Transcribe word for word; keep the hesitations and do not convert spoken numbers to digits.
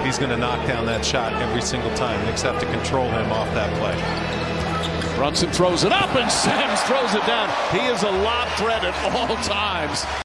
he's going to knock down that shot every single time. Knicks have to control him off that play. Brunson throws it up, and Sims throws it down. He is a lob threat at all times.